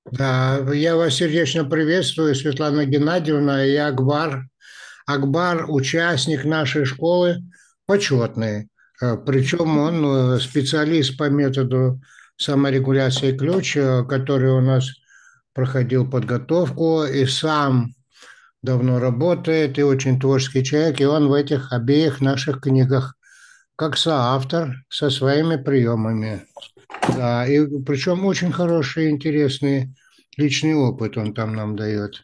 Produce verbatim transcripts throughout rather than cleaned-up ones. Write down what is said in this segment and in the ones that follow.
Да, я вас сердечно приветствую, Светлана Геннадьевна и Акбар. Акбар– участник нашей школы, почетный. Э, Причем он э, специалист по методу саморегуляции ключ, э, который у нас проходил подготовку и сам давно работает, и очень творческий человек, и он в этих обеих наших книгах как соавтор со своими приемами. Да, и причем очень хороший, интересный личный опыт он там нам дает.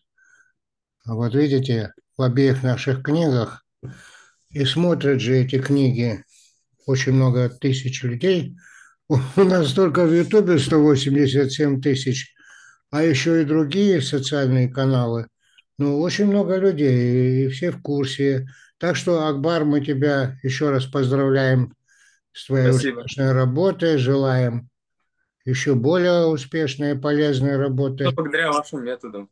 А вот видите, в обеих наших книгах, и смотрят же эти книги очень много тысяч людей. У нас только в Ютубе сто восемьдесят семь тысяч, а еще и другие социальные каналы. Ну, очень много людей, и все в курсе. Так что, Акбар, мы тебя еще раз поздравляем с твоей Спасибо. успешной работой, желаем еще более успешной и полезной Ну, работы. благодаря вашим методам.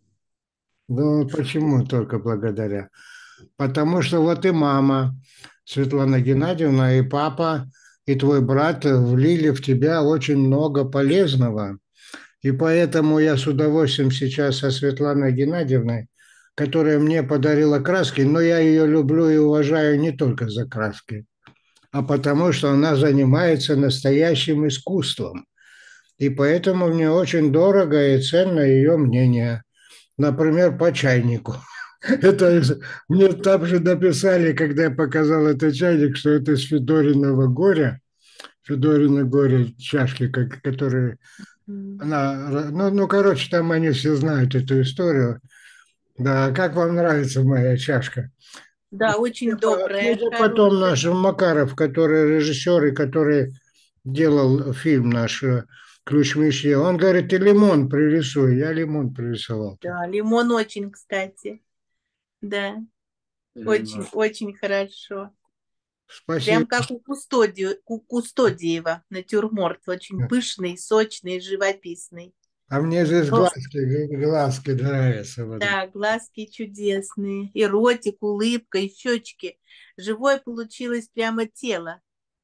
Ну, почему только благодаря? Потому что вот и мама Светлана Геннадьевна, и папа, и твой брат влили в тебя очень много полезного. И поэтому я с удовольствием сейчас со Светланой Геннадьевной, которая мне подарила краски, но я ее люблю и уважаю не только за краски, а потому что она занимается настоящим искусством. И поэтому мне очень дорого и ценно ее мнение. Например, по чайнику. Это из- мне там же написали, когда я показал этот чайник, что это из Федориного горя. Федорина горе чашки, как, которые М. она, ну, ну, короче, там они все знают эту историю. Да, как вам нравится моя чашка? Да, очень добрая, Это потом хорошая. наш Макаров, который режиссер и который делал фильм наш э, «Ключ Месье», он говорит, ты лимон пририсуй. Я лимон пририсовал. Да, лимон очень, кстати. Да, очень, Мгм. очень хорошо. Спасибо. Прям как у Кустодию, у Кустодиева натюрморт. Очень пышный, сочный, живописный. А мне здесь Ну, глазки, глазки нравятся. Вот. да, глазки чудесные. И ротик, улыбка, и щечки. Живое получилось прямо тело.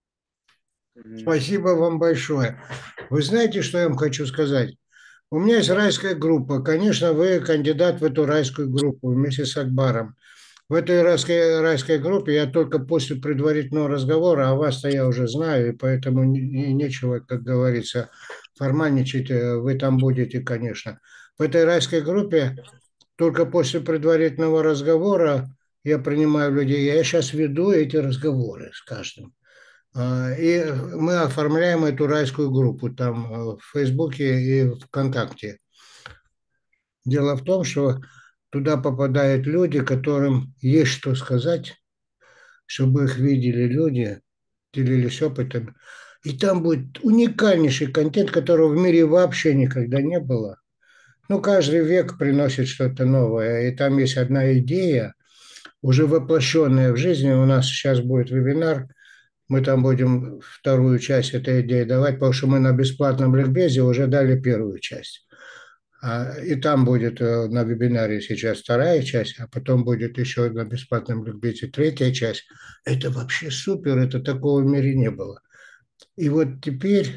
Мгм. Спасибо вам большое. Вы знаете, что я вам хочу сказать? У меня есть Да. райская группа. Конечно, вы кандидат в эту райскую группу вместе с Акбаром. В этой райской, райской группе я только после предварительного разговора, а вас-то я уже знаю, и поэтому не- не- нечего, как говорится, формальничать. э, Вы там будете, конечно. В этой райской группе только после предварительного разговора я принимаю людей. Я сейчас веду эти разговоры с каждым. А, И мы оформляем эту райскую группу там э, в Фейсбуке и ВКонтакте. Дело в том, что туда попадают люди, которым есть что сказать, чтобы их видели люди, делились опытом. И там будет уникальнейший контент, которого в мире вообще никогда не было. Ну, каждый век приносит что-то новое. И там есть одна идея, уже воплощенная в жизни. У нас сейчас будет вебинар. Мы там будем вторую часть этой идеи давать, потому что мы на бесплатном ликбезе уже дали первую часть. А, И там будет э, на вебинаре сейчас вторая часть, а потом будет еще на бесплатном ликбезе третья часть. Это вообще супер, это такого в мире не было. И вот теперь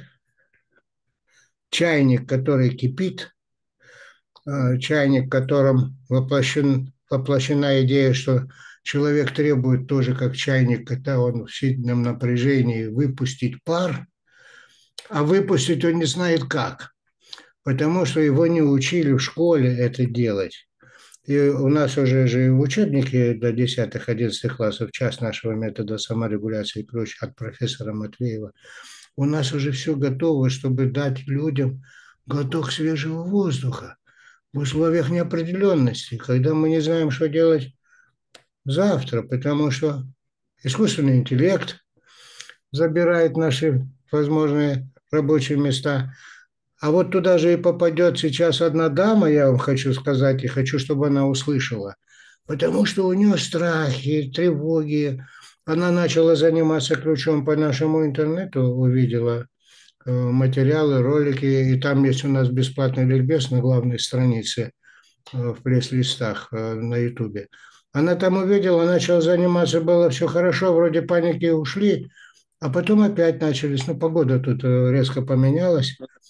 чайник, который кипит, э, чайник, в котором воплощен, воплощена идея, что человек требует тоже как чайник, когда он в сильном напряжении выпустить пар, а выпустить он не знает как, потому что его не учили в школе это делать. И у нас уже же в учебнике до десятых-одиннадцатых классов часть нашего метода саморегуляции ключ от профессора Матвеева. У нас уже все готово, чтобы дать людям глоток свежего воздуха в условиях неопределенности, когда мы не знаем, что делать завтра, потому что искусственный интеллект забирает наши возможные рабочие места. А вот туда же и попадет сейчас одна дама, я вам хочу сказать, и хочу, чтобы она услышала. Потому что у нее страхи, тревоги. Она начала заниматься ключом по нашему интернету, увидела э, материалы, ролики, и там есть у нас бесплатный ликбез на главной странице э, в пресс-листах э, на Ютубе. Она там увидела, начала заниматься, было все хорошо, вроде паники ушли, а потом опять начались. Ну, погода тут э, резко поменялась.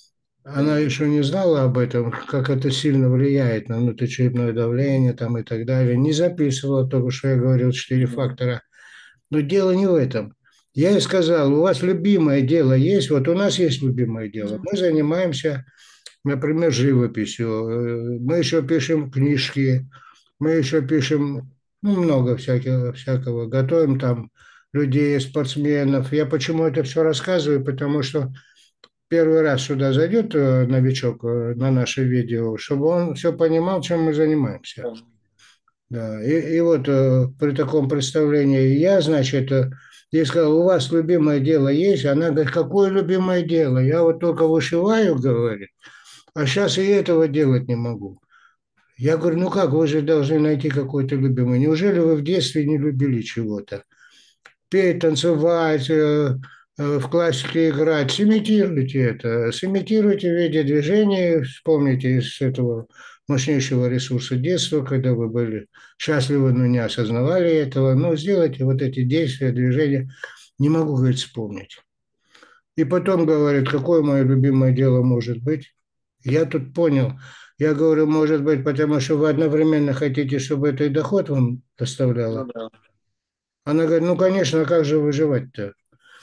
она еще не знала об этом, как это сильно влияет на внутричерепное давление там и так далее. Не записывала только, что я говорил, четыре фактора. Но дело не в этом. Я ей сказал, у вас любимое дело есть? Вот у нас есть любимое дело. Мы занимаемся, например, живописью. Э, Мы еще пишем книжки. Мы еще пишем, ну, много всякого, всякого. Готовим там людей, спортсменов. Я почему это все рассказываю? Потому что первый раз сюда зайдет э, новичок э, на наше видео, чтобы он все понимал, чем мы занимаемся. Да, и, и вот э, при таком представлении я, значит, э, ей сказал, у вас любимое дело есть? Она говорит, какое любимое дело? Я вот только вышиваю, говорит, а сейчас и этого делать не могу. Я говорю, ну как, вы же должны найти какой-то любимый. Неужели вы в детстве не любили чего-то? Петь, танцевать, э, э, в классике играть. Сымитируйте это. Сымитируйте в виде движений. Вспомните из этого мощнейшего ресурса детства, когда вы были счастливы, но не осознавали этого. Но сделайте вот эти действия, движения. Не могу, говорит, вспомнить. И потом говорит, какое мое любимое дело может быть. Я тут понял. Я говорю, может быть, потому что вы одновременно хотите, чтобы это и доход вам Ну доставляло. да. Она говорит, ну, конечно, а как же выживать-то?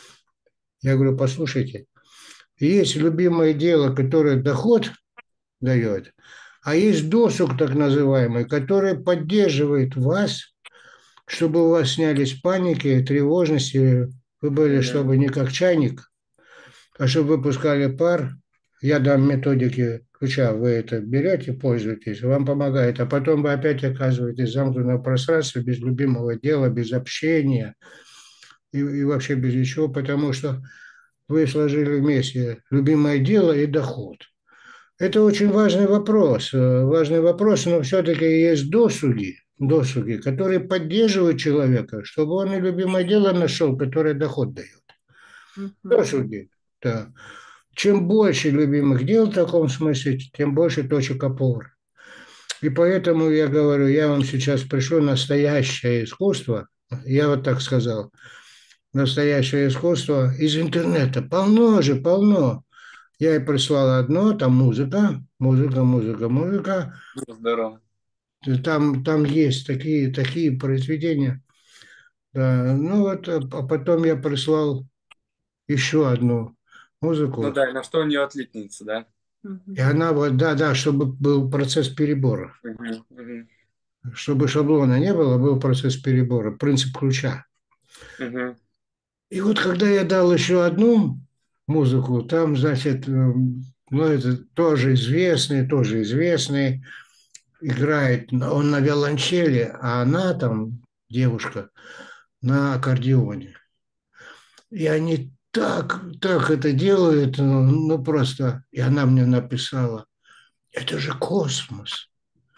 Я говорю, послушайте, есть любимое дело, которое доход дает, а есть досуг так называемый, который поддерживает вас, чтобы у вас снялись паники, тревожности, вы были, Мгм. чтобы не как чайник, а чтобы выпускали пар. Я дам методики ключа, вы это берете, пользуетесь, вам помогает, а потом вы опять оказываетесь в замкнутом пространстве без любимого дела, без общения и, и вообще без ничего, потому что вы сложили вместе любимое дело и доход. Это очень важный вопрос, э, важный вопрос, но все-таки есть досуги, досуги, которые поддерживают человека, чтобы он и любимое дело нашел, которое доход дает. Мгм. Досуги, да. Чем больше любимых дел в таком смысле, тем больше точек опоры. И поэтому я говорю, я вам сейчас пришлю настоящее искусство, я вот так сказал, настоящее искусство из интернета. Полно же, полно. Я ей прислал одно, там музыка, музыка, музыка, музыка. Ну, здорово. Там, там есть такие, такие произведения. Да. Ну вот, а а потом я прислал еще одну Ну музыку. да, и на что у нее отличница, да? И Мгм. она вот, да, да, чтобы был процесс перебора. Мгм. Мгм. Чтобы шаблона не было, был процесс перебора, принцип ключа. Мгм. И вот когда я дал еще одну музыку, там, значит, эм, ну, это тоже известный, тоже известный, играет, он на виолончели, а она там, девушка, на аккордеоне. И они так, так это делают, ну, ну просто, и она мне написала, это же космос.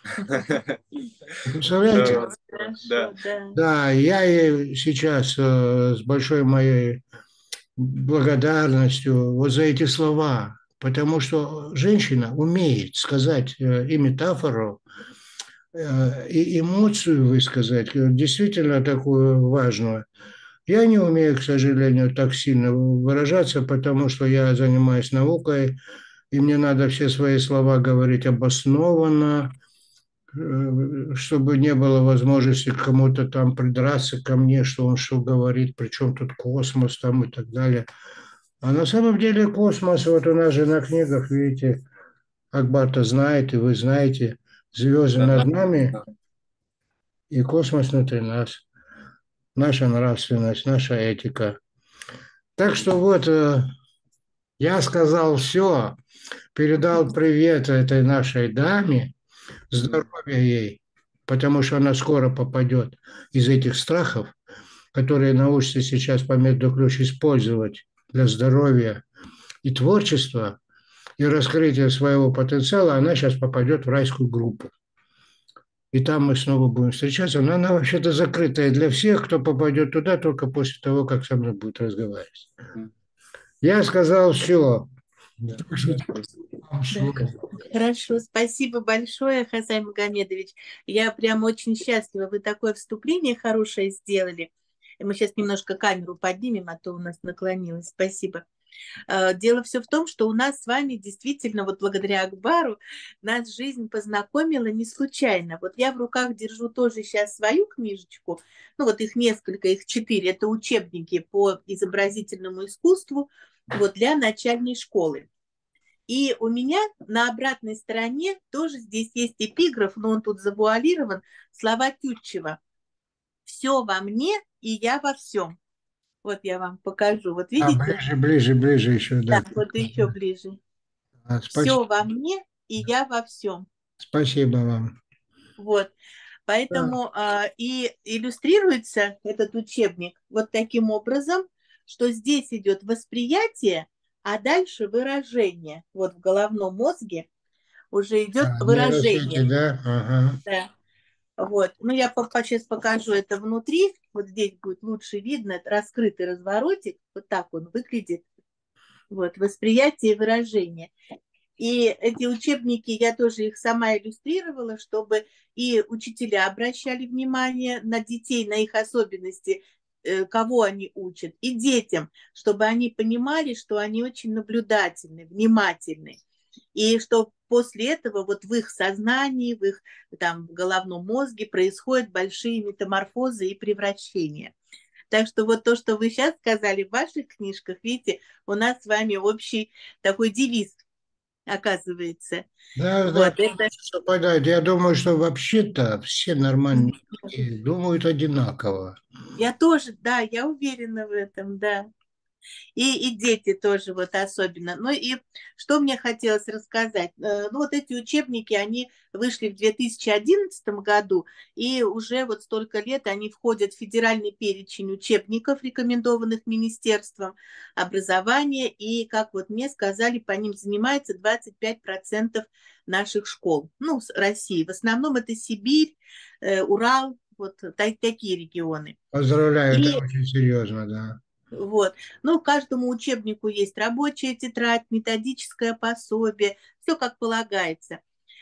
Вы представляете? Здорово. Хорошо, Да. да. Да, я ей сейчас э, с большой моей благодарностью вот за эти слова, потому что женщина умеет сказать э, и метафору, э, и эмоцию высказать, э, действительно такую важную. Я не умею, к сожалению, так сильно выражаться, потому что я занимаюсь наукой, и мне надо все свои слова говорить обоснованно, э, чтобы не было возможности кому-то там придраться ко мне, что он что говорит, причем тут космос там и так далее. А на самом деле космос, вот у нас же на книгах, видите, Акбар-то знает, и вы знаете, звезды Да, над да. нами и космос внутри нас, наша нравственность, наша этика. Так что вот э, я сказал все, передал привет этой нашей даме, Мгм. здоровья ей, потому что она скоро попадет из этих страхов, которые научится сейчас по методу ключ использовать для здоровья и творчества, и раскрытия своего потенциала, она сейчас попадет в райскую группу. И там мы снова будем встречаться. Но она вообще-то закрытая для всех, кто попадет туда только после того, как со мной будет разговаривать. Мгм. Я сказал все. Да. Да. Хорошо, спасибо большое, Хасай Магомедович. Я прям очень счастлива. Вы такое вступление хорошее сделали. Мы сейчас немножко камеру поднимем, а то у нас наклонилось. Спасибо. Дело все в том, что у нас с вами действительно, вот благодаря Акбару, нас жизнь познакомила не случайно. Вот я в руках держу тоже сейчас свою книжечку, ну вот их несколько, их четыре, это учебники по изобразительному искусству вот для начальной школы. И у меня на обратной стороне тоже здесь есть эпиграф, но он тут завуалирован, слова Тютчева. «Все во мне, и я во всем». Вот я вам покажу. Вот видите? А, ближе, ближе, ближе еще, да. Да, вот еще ближе. А, Все во мне, и я во всем. Спасибо вам. Вот. Поэтому да. а, и иллюстрируется этот учебник вот таким образом, что здесь идет восприятие, а дальше выражение. Вот в головном мозге уже идет а, выражение. Да? Ага. Да. Вот. Ну, я сейчас покажу это внутри. Вот здесь будет лучше видно. Это раскрытый разворотик. Вот так он выглядит. Вот. Восприятие и выражение. И эти учебники, я тоже их сама иллюстрировала, чтобы и учителя обращали внимание на детей, на их особенности, кого они учат, и детям, чтобы они понимали, что они очень наблюдательны, внимательны. И что после этого вот в их сознании, в их там, головном мозге происходят большие метаморфозы и превращения. Так что вот то, что вы сейчас сказали в ваших книжках, видите, у нас с вами общий такой девиз, оказывается. Да, вот, да, это... совпадает. Я думаю, что вообще-то все нормальные люди думают одинаково. Я тоже, да, я уверена в этом, да. И, и дети тоже вот особенно. Ну и что мне хотелось рассказать. Ну вот эти учебники, они вышли в две тысячи одиннадцатом году, и уже вот столько лет они входят в федеральный перечень учебников, рекомендованных Министерством образования, и, как вот мне сказали, по ним занимается двадцать пять процентов наших школ, ну, России. В основном это Сибирь, Урал, вот так, такие регионы. Поздравляю, и... это очень серьезно, да. Вот. Ну, каждому учебнику есть рабочая тетрадь, методическое пособие, все как полагается.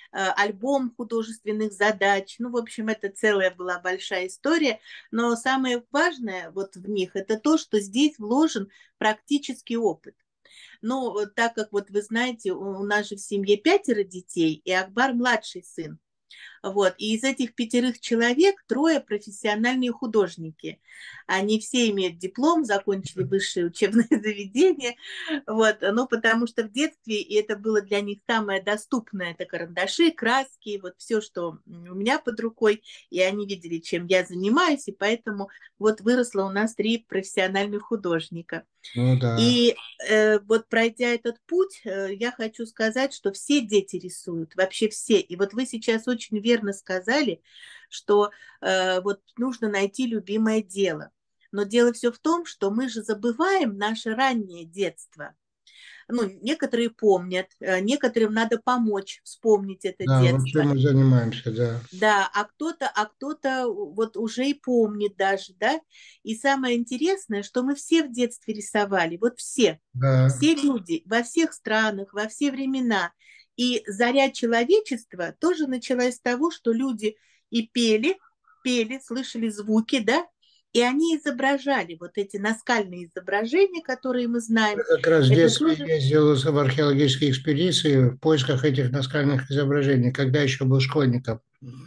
Альбом художественных задач. Ну, в общем, это целая была большая история. Но самое важное вот в них, это то, что здесь вложен практический опыт. Ну, так как вот вы знаете, у нас же в семье пятеро детей, и Акбар младший сын. Вот. И из этих пятерых человек трое профессиональные художники. Они все имеют диплом, закончили высшее учебное заведение. Вот. Ну, потому что в детстве и это было для них самое доступное. Это карандаши, краски, вот все, что у меня под рукой. И они видели, чем я занимаюсь. И поэтому вот выросло у нас три профессиональных художника. Ну, да. И э, вот пройдя этот путь, э, я хочу сказать, что все дети рисуют, вообще все. И вот вы сейчас очень верно сказали, что э, вот нужно найти любимое дело. Но дело все в том, что мы же забываем наше раннее детство. Ну, некоторые помнят, некоторым надо помочь вспомнить это да, детство. Вот чем мы занимаемся, да. Да, а кто-то, а кто-то вот уже и помнит даже, да. И самое интересное, что мы все в детстве рисовали, вот все, да. все люди во всех странах, во все времена. И заря человечества тоже началась с того, что люди и пели, пели, слышали звуки, да, и они изображали вот эти наскальные изображения, которые мы знаем. Я как раз в детстве тоже... ездил в археологические экспедиции в поисках этих наскальных изображений, когда еще был школьником.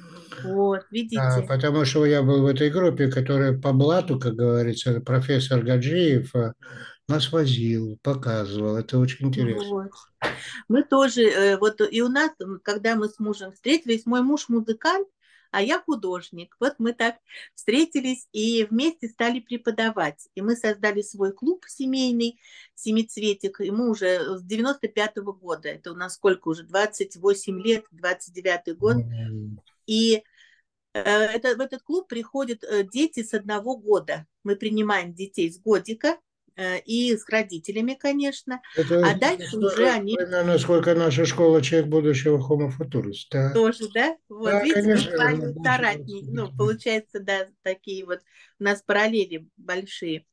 Вот, видите. А, потому что я был в этой группе, которая по блату, как говорится, профессор Гаджиев нас возил, показывал. Это очень интересно. Вот. Мы тоже, вот и у нас, когда мы с мужем встретились, мой муж музыкант, а я художник. Вот мы так встретились и вместе стали преподавать. И мы создали свой клуб семейный, «Семицветик», и мы уже с девяносто пятого года, это у нас сколько уже, двадцать восемь лет, двадцать девятый год. Mm-hmm. И это, в этот клуб приходят дети с одного года. Мы принимаем детей с годика, и с родителями, конечно, это, а дальше уже они... Примерно сколько наша школа «Человек будущего» Homo Futurus, да? Тоже, да? Вот, да, видите, конечно, мы с вами соратники, ну, получается, да, такие вот у нас параллели большие.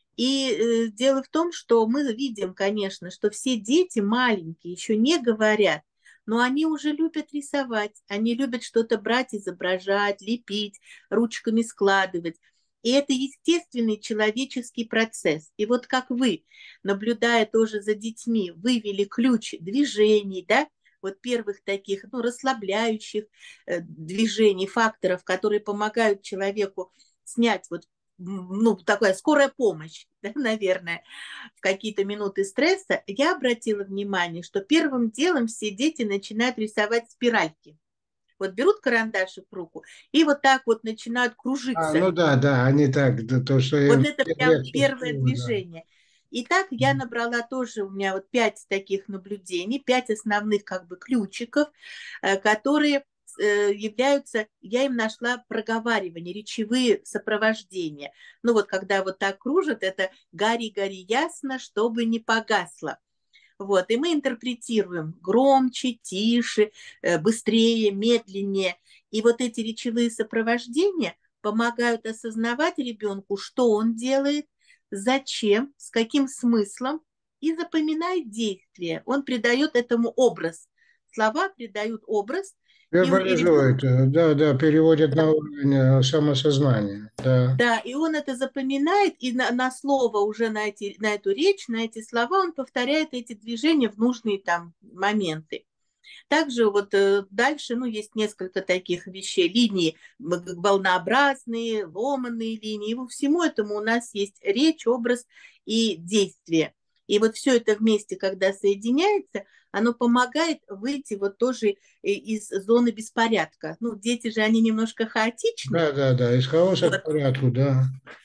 И э, дело в том, что мы видим, конечно, что все дети маленькие, еще не говорят, но они уже любят рисовать, они любят что-то брать, изображать, лепить, ручками складывать. И это естественный человеческий процесс. И вот как вы, наблюдая тоже за детьми, вывели ключ движений, да, вот первых таких, ну, расслабляющих э, движений, факторов, которые помогают человеку снять вот, ну, такая скорая помощь, да, наверное, в какие-то минуты стресса, я обратила внимание, что первым делом все дети начинают рисовать спиральки. Вот берут карандашик в руку и вот так вот начинают А, кружиться. ну да, да, они так, да, то, что Вот им это прям легче первое всего, да. движение. И так я набрала тоже, у меня вот пять таких наблюдений, пять основных как бы ключиков, э, которые э, являются, я им нашла проговаривание, речевые сопровождения. Ну вот когда вот так кружат, это «гори, гори ясно, чтобы не погасло». Вот, и мы интерпретируем громче, тише, э, быстрее, медленнее. И вот эти речевые сопровождения помогают осознавать ребенку, что он делает, зачем, с каким смыслом, и запоминает действие. Он придает этому образ. Слова придают образ, и, у- и ребенок, Вербализует, э, да, да, переводит на уровень э, самосознания, да. да, и он это запоминает, и на, на слово уже на, эти, на эту речь, на эти слова он повторяет эти движения в нужные там моменты. Также вот э, дальше, ну, есть несколько таких вещей, линии волнообразные, ломаные линии, и во всему этому у нас есть речь, образ и действие. И вот все это вместе, когда соединяется, оно помогает выйти вот тоже из зоны беспорядка. Ну, дети же, они немножко хаотичны. Да, да, да, из хаоса к Вот, порядку, да.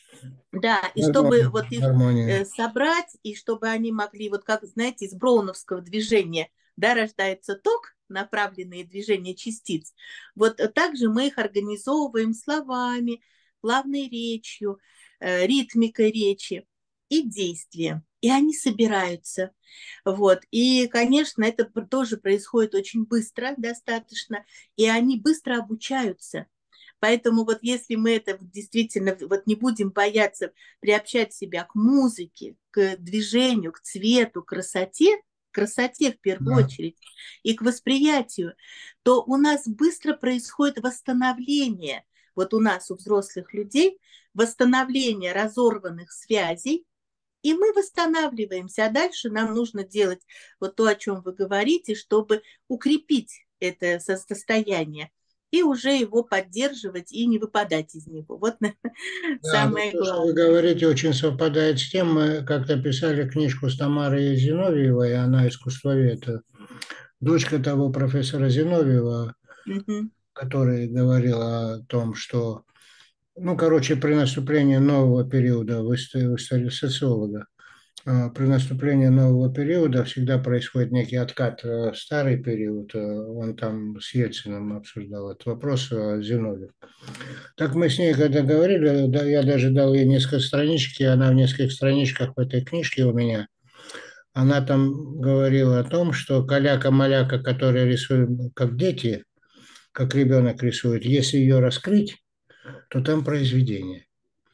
да, и чтобы Гармония, вот их гармония. э, собрать, и чтобы они могли, вот как, знаете, из броуновского движения, да, рождается ток, направленные движения частиц, вот э, также мы их организовываем словами, плавной речью, э, ритмикой речи и действием. И они собираются. Вот. И, конечно, это тоже происходит очень быстро достаточно, и они быстро обучаются. Поэтому вот если мы это действительно вот не будем бояться приобщать себя к музыке, к движению, к цвету, к красоте, к красоте в первую Да. очередь, и к восприятию, то у нас быстро происходит восстановление, вот у нас, у взрослых людей, восстановление разорванных связей, и мы восстанавливаемся, а дальше нам нужно делать вот то, о чем вы говорите, чтобы укрепить это состояние и уже его поддерживать и не выпадать из него. Вот Да, вот самое то, что вы главное. говорите, очень совпадает с тем, мы как-то писали книжку с Тамарой Зиновьевой, она искусствовед, дочка того профессора Зиновьева, Мгм. который говорил о том, что, ну, короче, при наступлении нового периода в истории, в истории социолога, а, при наступлении нового периода всегда происходит некий откат в старый период. Он там с Ельциным обсуждал этот вопрос, а, Зиновьев. Так мы с ней когда говорили, да, я даже дал ей несколько страничек, и она в нескольких страничках в этой книжке у меня, она там говорила о том, что каляка-маляка, которая рисует как дети, как ребенок рисует, если ее раскрыть, то там произведение.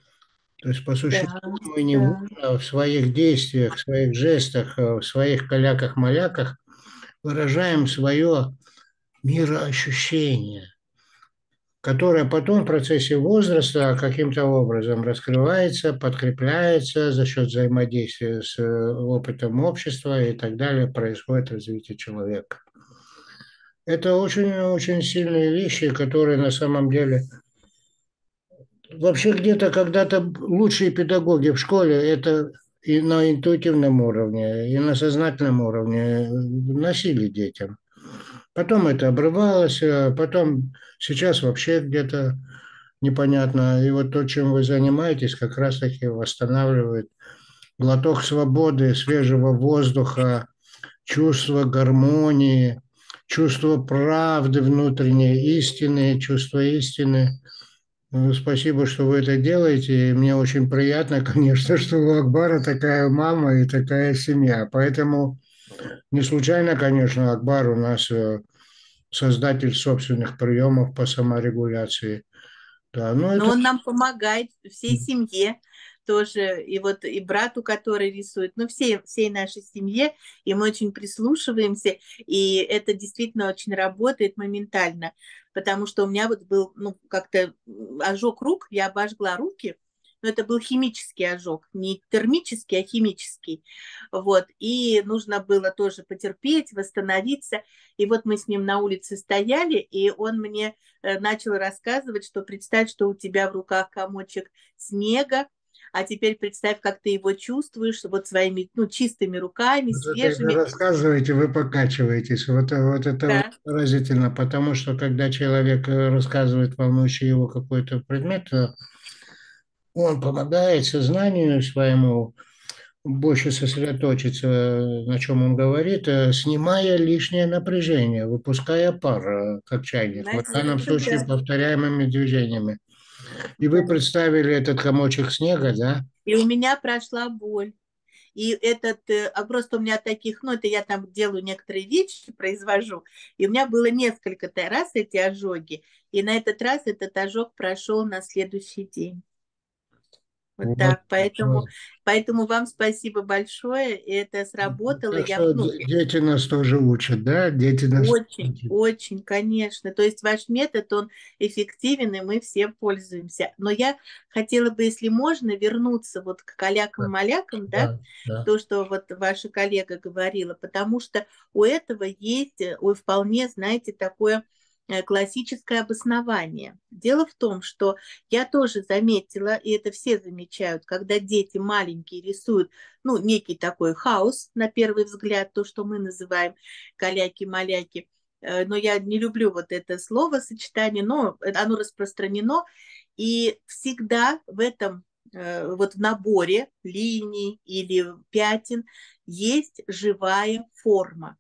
То есть, по Да, существу, мы да. невольно в своих действиях, в своих жестах, в своих каляках-маляках выражаем свое мироощущение, которое потом в процессе возраста каким-то образом раскрывается, подкрепляется за счет взаимодействия с э, опытом общества и так далее, происходит развитие человека. Это очень-очень сильные вещи, которые на самом деле... Вообще где-то когда-то лучшие педагоги в школе это и на интуитивном уровне, и на сознательном уровне носили детям. Потом это обрывалось, а потом сейчас вообще где-то непонятно. И вот то, чем вы занимаетесь, как раз-таки восстанавливает глоток свободы, свежего воздуха, чувство гармонии, чувство правды внутренней, истины, чувство истины. Ну, спасибо, что вы это делаете. И мне очень приятно, конечно, что у Акбара такая мама и такая семья. Поэтому не случайно, конечно, Акбар у нас э, создатель собственных приемов по саморегуляции. Да, ну Но это... он нам помогает, всей семье тоже, и вот и брату, который рисует, ну, всей, всей нашей семье, и мы очень прислушиваемся, и это действительно очень работает моментально, потому что у меня вот был, ну, как-то ожог рук, я обожгла руки, но это был химический ожог, не термический, а химический. Вот. И нужно было тоже потерпеть, восстановиться. И вот мы с ним на улице стояли, и он мне начал рассказывать, что представь, что у тебя в руках комочек снега, а теперь представь, как ты его чувствуешь вот своими, ну, чистыми руками, Вот вы когда свежими. рассказываете, вы покачиваетесь. Вот, вот это Да. вот поразительно, потому что когда человек э, рассказывает волнующий его какой-то предмет, э, он помогает сознанию своему больше сосредоточиться, э, на чем он говорит, э, снимая лишнее напряжение, выпуская пар, э, как чайник. Вот в данном случае Да. повторяемыми движениями. И вы Да. представили этот комочек снега, да? И у меня прошла боль. И этот, а просто у меня таких, ну, это я там делаю некоторые вещи, произвожу, и у меня было несколько раз эти ожоги, и на этот раз этот ожог прошел на следующий день. Вот, Вот. так, поэтому, Вот. поэтому вам спасибо большое, это сработало. Так Я, что ну, дети нас тоже учат, да? Дети нас очень, учат. очень, конечно. То есть ваш метод, он эффективен, и мы все пользуемся. Но я хотела бы, если можно, вернуться вот к калякам-малякам, да, Да, да. то, что вот ваша коллега говорила, потому что у этого есть, ой, вполне, знаете, такое классическое обоснование. Дело в том, что я тоже заметила, и это все замечают, когда дети маленькие рисуют, ну, некий такой хаос, на первый взгляд, то, что мы называем каляки-маляки, но я не люблю вот это словосочетание, но оно распространено, и всегда в этом, вот в наборе линий или пятен есть живая форма.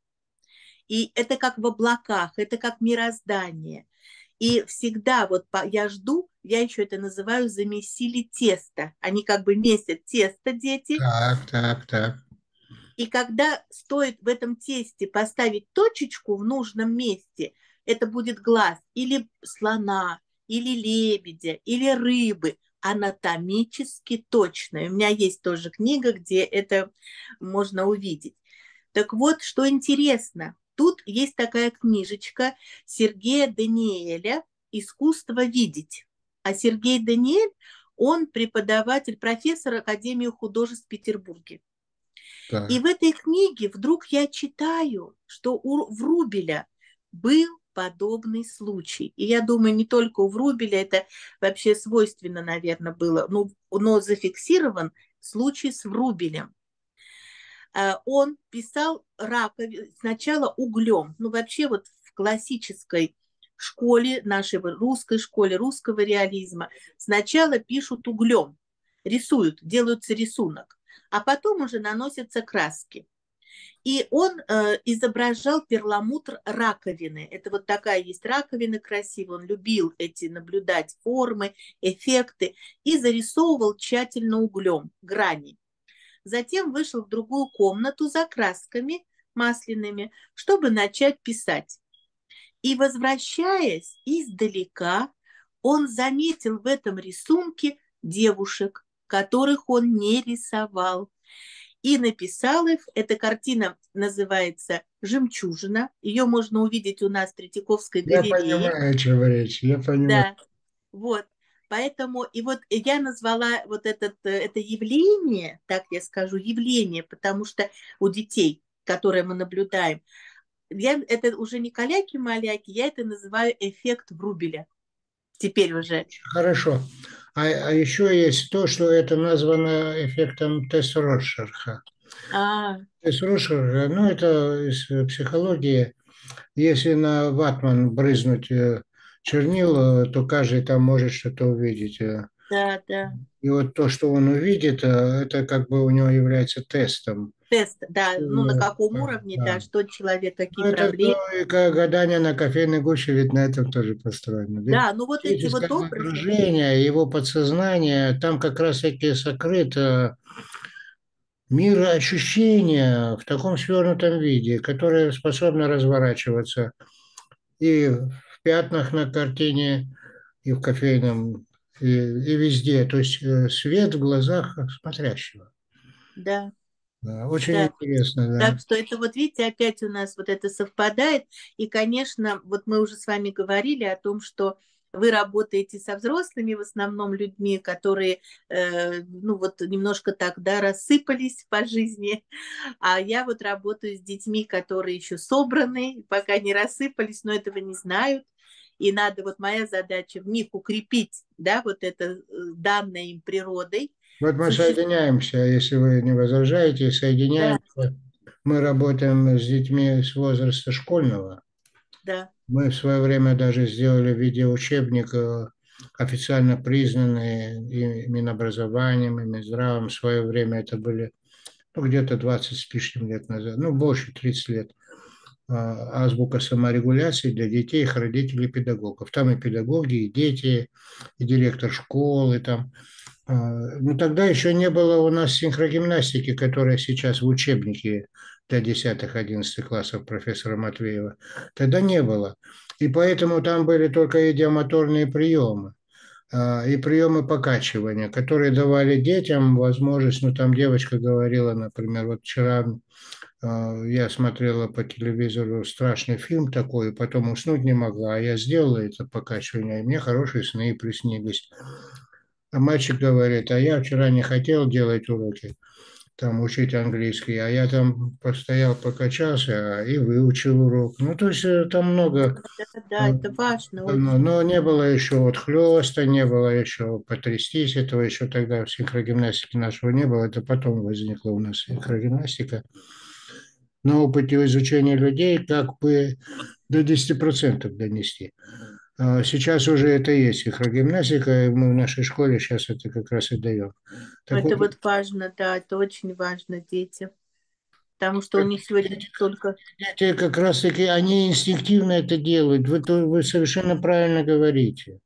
И это как в облаках, это как мироздание. И всегда вот я жду, я еще это называю замесили тесто. Они как бы месят тесто, дети. Так, так, так. И когда стоит в этом тесте поставить точечку в нужном месте, это будет глаз или слона, или лебедя, или рыбы, анатомически точно. У меня есть тоже книга, где это можно увидеть. Так вот, что интересно, тут есть такая книжечка Сергея Даниэля «Искусство видеть». А Сергей Даниэль, он преподаватель, профессор Академии художеств в Петербурге. Так. И в этой книге вдруг я читаю, что у Врубеля был подобный случай. И я думаю, не только у Врубеля, это вообще свойственно, наверное, было, но, но зафиксирован случай с Врубелем. Он писал раковину сначала углем. Ну, вообще вот в классической школе, нашей русской школе, русского реализма, сначала пишут углем, рисуют, делается рисунок, а потом уже наносятся краски. И он э, изображал перламутр раковины. Это вот такая есть раковина красивая. Он любил эти наблюдать формы, эффекты и зарисовывал тщательно углем, грани. Затем вышел в другую комнату за красками масляными, чтобы начать писать. И, возвращаясь издалека, он заметил в этом рисунке девушек, которых он не рисовал. И написал их. Эта картина называется «Жемчужина». Ее можно увидеть у нас в Третьяковской Я галерее. понимаю, о чем речь. Я понимаю. Да, вот. Поэтому, и вот я назвала вот этот, это явление, так я скажу, явление, потому что у детей, которые мы наблюдаем, я, это уже не каляки-маляки, я это называю эффект Врубеля. Теперь уже. Хорошо. А, а еще есть то, что это названо эффектом Тесс-Роршаха. А. Тесс-Роршах, ну, это из психологии. Если на ватман брызнуть чернил, то каждый там может что-то увидеть. Да, да. И вот то, что он увидит, это как бы у него является тестом. Тест, да, ну на каком Да, уровне, да. да, что человек, какие Ну, это проблемы. то, и как гадание на кофейной гуще, ведь на этом тоже построено. Ведь Да, ну вот эти вот физическое образы. воображение, его подсознание, там как раз-таки сокрыто мир ощущения в таком свернутом виде, которое способно разворачиваться и в пятнах на картине, и в кофейном, и, и везде. То есть э, свет в глазах смотрящего. Да, Да, очень да. интересно, да. Так что это вот, видите, опять у нас вот это совпадает. И, конечно, вот мы уже с вами говорили о том, что Вы работаете со взрослыми, в основном людьми, которые, э, ну вот немножко так, да, рассыпались по жизни, а я вот работаю с детьми, которые еще собраны, пока не рассыпались, но этого не знают. И надо, вот моя задача в них укрепить, да, вот это э, данное им природой. Вот мы Суще- соединяемся, если вы не возражаете, Да, соединяемся. Мы работаем с детьми с возраста школьного. да. Мы в свое время даже сделали видеоучебник, э, официально признанный и Минобразованием, и Минздравом. В свое время это были, ну, где-то двадцать с лишним лет назад, ну, больше, тридцать лет. А, Азбука саморегуляции для детей, их родителей, педагогов. Там и педагоги, и дети, и директор школы там. А, Ну, тогда еще не было у нас синхрогимнастики, которая сейчас в учебнике для десятых-одиннадцатых классов профессора Матвеева. Тогда не было. И поэтому там были только идиомоторные приемы а, и приемы покачивания, которые давали детям возможность, ну, там девочка говорила, например, вот вчера а, я смотрела по телевизору страшный фильм такой, и потом уснуть не могла, а я сделала это покачивание, и мне хорошие сны приснились. А мальчик говорит, а я вчера не хотел делать уроки, там учить английский, а я там постоял, покачался и выучил урок. Ну, то есть э, там много, Да, э, да, это важно но, очень. но не было еще вот хлеста, не было еще потрястись, этого еще тогда в синхрогимнастике нашего не было, это потом возникла у нас синхрогимнастика. На опыте изучения людей как бы до десяти процентов донести. А сейчас уже это есть синхрогимнастика, и мы в нашей школе сейчас это как раз и даем. Так Это вот, вот важно, да, это очень важно детям, потому что у них сегодня столько... дети как раз-таки, они инстинктивно это делают. Вы, то- вы совершенно правильно говорите.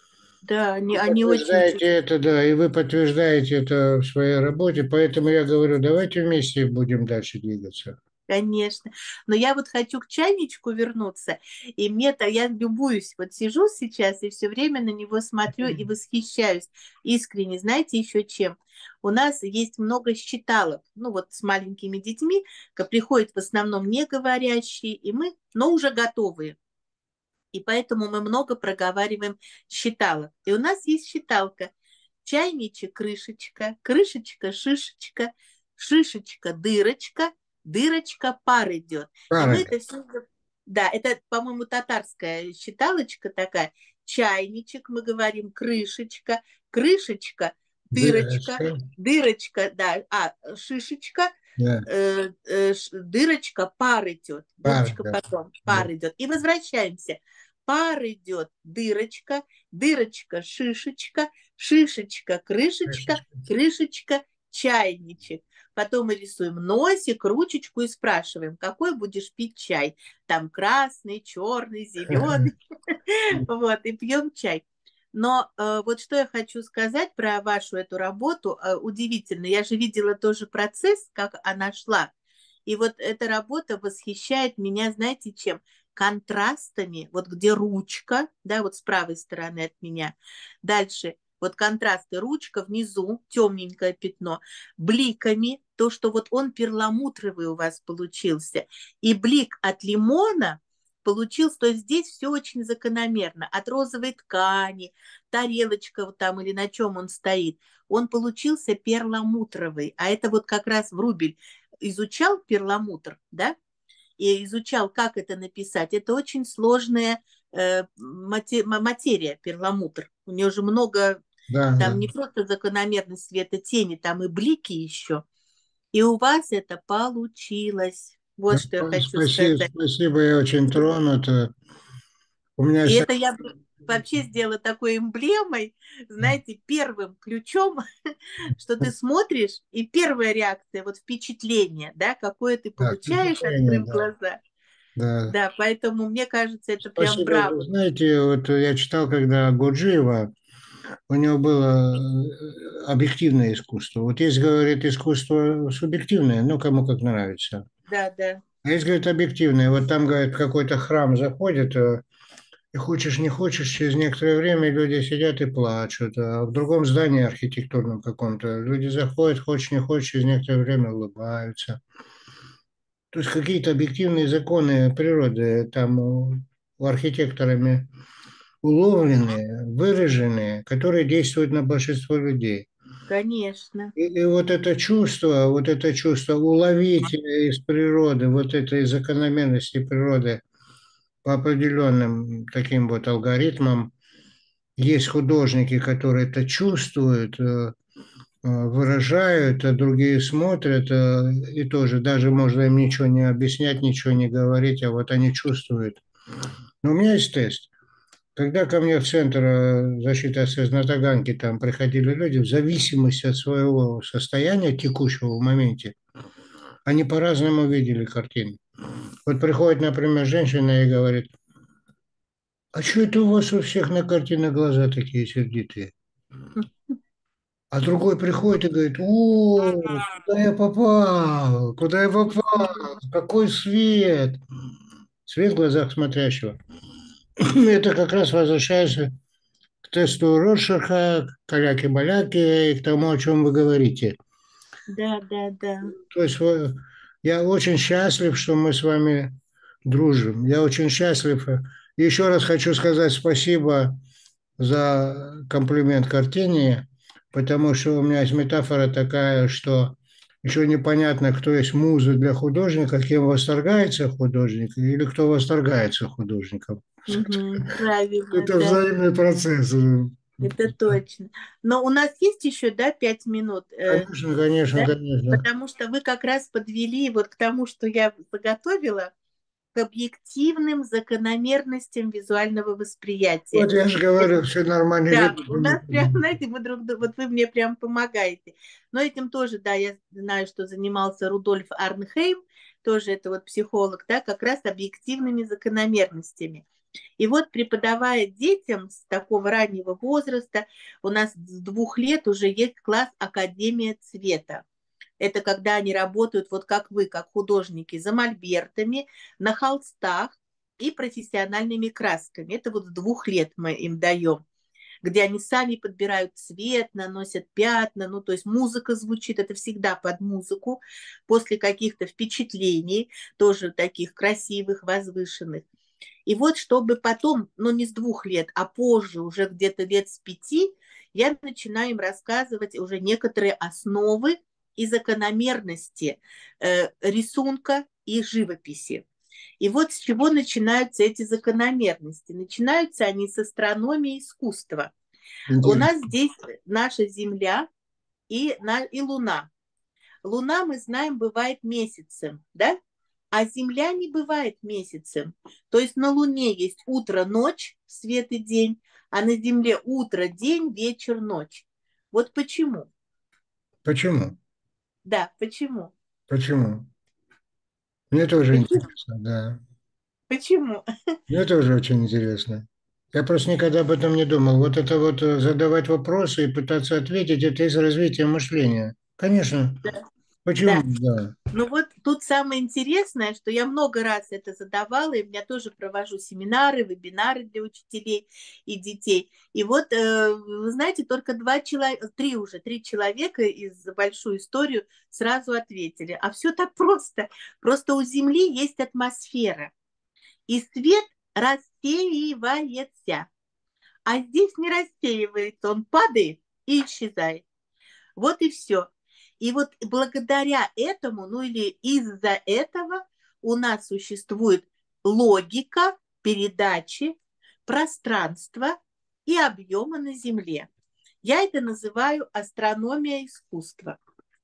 Да, они, Вы они очень подтверждаете чувствуют. это, да, и вы подтверждаете это в своей работе, поэтому я говорю, давайте вместе будем дальше двигаться. Конечно. Но я вот хочу к чайничку вернуться. И мне-то, я любуюсь, вот сижу сейчас и все время на него смотрю и восхищаюсь искренне. Знаете еще чем? У нас есть много считалок, ну вот с маленькими детьми, ко- приходят в основном не говорящие, и мы, но уже готовые. И поэтому мы много проговариваем считалок. И у нас есть считалка. Чайничек, крышечка, крышечка, шишечка, шишечка, дырочка, дырочка, пар идет. И мы Правильно. это все... Да, это, по-моему, татарская считалочка такая. Чайничек, мы говорим, крышечка, крышечка, дырочка, Дырочка. дырочка, да, а, шишечка, Да, э, э, ш- дырочка, пар идет, пар, дырочка да, потом, да. пар идет. И возвращаемся. Пар идет, дырочка, дырочка, шишечка, шишечка, крышечка, крышечка, чайничек. Потом мы рисуем носик, ручечку и спрашиваем, какой будешь пить чай. Там красный, черный, зеленый. Вот, и пьем чай. Но э, вот что я хочу сказать про вашу эту работу, э, удивительно. Я же видела тоже процесс, как она шла. И вот эта работа восхищает меня, знаете, чем? Контрастами, вот где ручка, да, вот с правой стороны от меня. Дальше вот контрасты, ручка внизу, темненькое пятно, бликами, то, что вот он перламутровый у вас получился, и блик от лимона получился, то есть здесь все очень закономерно, от розовой ткани, тарелочка вот там или на чем он стоит, он получился перламутровый, а это вот как раз Врубель изучал перламутр, да, и изучал, как это написать. Это очень сложная э, материя, перламутр. У нее же много, Да, да. там не просто закономерность света тени, там и блики еще. И у вас это получилось. Вот что я Ну, хочу спасибо, сказать. спасибо, я очень тронут. Э, У меня И есть это я вообще сделала такой эмблемой, знаете, первым ключом, что ты смотришь, и первая реакция, вот впечатление, да, какое ты так, получаешь, впечатление, открыв да, глаза. да. Да, поэтому мне кажется, это прям Спасибо. Вы браво. знаете, вот я читал, когда Гурджиева, у него было э, объективное искусство. Вот есть, говорит, искусство субъективное, ну, кому как нравится. Да, да. А есть, говорит, объективное. Вот там, говорит, в какой-то храм заходит, э, и хочешь, не хочешь, через некоторое время люди сидят и плачут. А в другом здании архитектурном каком-то люди заходят, хочешь, не хочешь, через некоторое время улыбаются. То есть какие-то объективные законы природы там у, у архитекторами уловленные, выраженные, которые действуют на большинство людей. Конечно. И, и вот это чувство, вот это чувство уловить из природы, вот этой закономерности природы по определенным таким вот алгоритмам, есть художники, которые это чувствуют, э, э, выражают, а другие смотрят, э, и тоже даже можно им ничего не объяснять, ничего не говорить, а вот они чувствуют. Но у меня есть тест. Когда ко мне в Центр э, защиты от связи на Таганке там приходили люди, в зависимости от своего состояния текущего в моменте, они по-разному видели картину. Вот приходит, например, женщина и говорит: а что это у вас у всех на картине глаза такие сердитые? А другой приходит и говорит: о, куда я попал, куда я попал, какой свет, свет в глазах смотрящего. Это как раз возвращается к тесту Роршаха, каляки-маляки и к тому, о чем вы говорите. Да, да, да. То есть э, я очень счастлив, что мы с вами дружим. Я очень счастлив. И еще раз хочу сказать спасибо за комплимент картине, потому что у меня есть метафора такая, что еще непонятно, кто есть муза для художника, кем восторгается художник, или кто восторгается художником. Мгм. Правильно, Это да. взаимный процесс. Это точно. Но у нас есть еще, да, пять минут, э, Конечно, конечно, да? конечно. Потому что вы как раз подвели вот к тому, что я заготовила, к объективным закономерностям визуального восприятия. Вот я же говорю, все нормально. И Да, вы у нас прям, знаете, мы друг, друг- вот вы мне прям помогаете. Но этим тоже, да, я знаю, что занимался Рудольф Арнхейм, тоже это вот психолог, да, как раз объективными закономерностями. И вот преподавая детям с такого раннего возраста, у нас с двух лет уже есть класс «Академия цвета». Это когда они работают, вот как вы, как художники, за мольбертами, на холстах и профессиональными красками. Это вот с двух лет мы им даем, где они сами подбирают цвет, наносят пятна, ну, то есть музыка звучит, это всегда под музыку, после каких-то впечатлений, тоже таких красивых, возвышенных. И вот чтобы потом, ну, не с двух лет, а позже, уже где-то лет с пяти, я начинаю им рассказывать уже некоторые основы и закономерности э, рисунка и живописи. И вот с чего начинаются эти закономерности. Начинаются они с астрономии искусства. У нас здесь наша Земля и, на, и Луна. Луна, мы знаем, бывает месяцем, да? А Земля не бывает месяцем. То есть на Луне есть утро, ночь, свет и день, а на Земле утро, день, вечер, ночь. Вот почему? Почему? Да, почему? Почему? Мне тоже Почему? интересно, да. Почему? Мне тоже очень интересно. Я просто никогда об этом не думал. Вот это вот э, задавать вопросы и пытаться ответить, это из развития мышления. Конечно. Да. Почему? Да. Да. Ну вот тут самое интересное, что я много раз это задавала, и у меня тоже провожу семинары, вебинары для учителей и детей. И вот, э, вы знаете, только два человека, три уже, три человека из большую историю сразу ответили. А все так просто. Просто у Земли есть атмосфера, и свет рассеивается. А здесь не рассеивается, он падает и исчезает. Вот и все. И вот благодаря этому, ну или из-за этого у нас существует логика передачи пространства и объема на Земле. Я это называю астрономия искусства.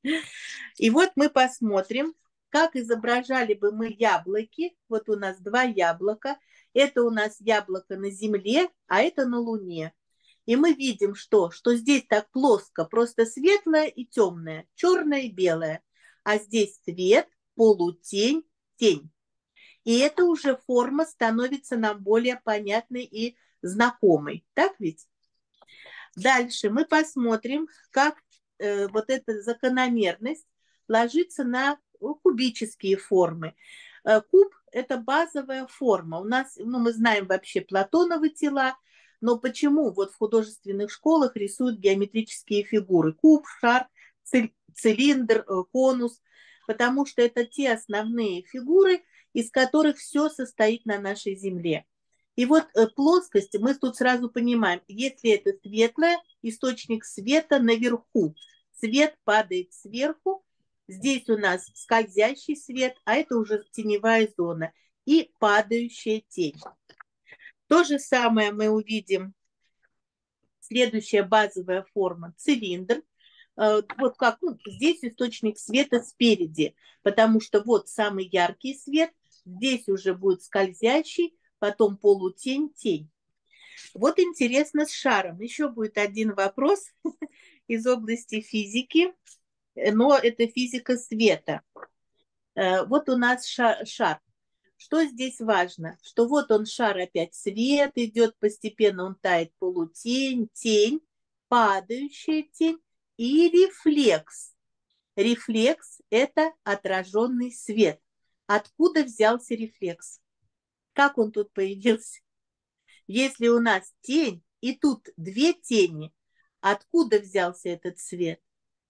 И вот мы посмотрим, как изображали бы мы яблоки. Вот у нас два яблока. Это у нас яблоко на Земле, а это на Луне. И мы видим, что, что здесь так плоско, просто светлое и темное, черное и белое. А здесь свет, полутень, тень. И эта уже форма становится нам более понятной и знакомой. Так ведь? Дальше мы посмотрим, как э, вот эта закономерность ложится на кубические формы. Э, куб – это базовая форма. У нас, ну, мы знаем вообще Платоновы тела, но почему вот в художественных школах рисуют геометрические фигуры? Куб, шар, цилиндр, конус. Потому что это те основные фигуры, из которых все состоит на нашей Земле. И вот э, плоскость, мы тут сразу понимаем, если это светлое, источник света наверху, свет падает сверху, здесь у нас скользящий свет, а это уже теневая зона и падающая тень. То же самое мы увидим, следующая базовая форма, цилиндр. Вот как, ну, здесь источник света спереди, потому что вот самый яркий свет, здесь уже будет скользящий, потом полутень, тень. Вот интересно с шаром. Еще будет один вопрос из области физики, но это физика света. Вот у нас шар. Что здесь важно? Что вот он шар, опять свет идет, постепенно он тает, полутень, тень, падающая тень и рефлекс. Рефлекс – это отраженный свет. Откуда взялся рефлекс? Как он тут появился? Если у нас тень, и тут две тени, откуда взялся этот свет?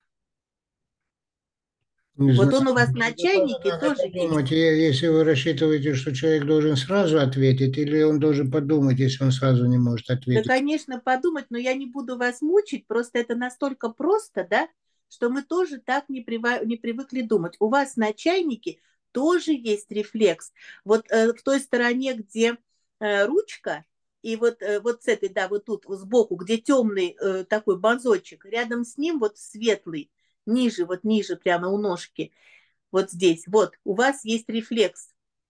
Не Вот знаю. он у вас на чайнике Надо тоже подумать, есть. е- если вы рассчитываете, что человек должен сразу ответить, или он должен подумать, если он сразу не может Да, ответить. конечно, подумать, но я не буду вас мучить, просто это настолько просто, да, что мы тоже так не, прива- не привыкли думать. У вас на чайнике тоже есть рефлекс. Вот э, в той стороне, где э, ручка, и вот, э, вот с этой, да, вот тут сбоку, где темный э, такой базочек, рядом с ним вот светлый, ниже, вот ниже прямо у ножки, вот здесь, вот, у вас есть рефлекс.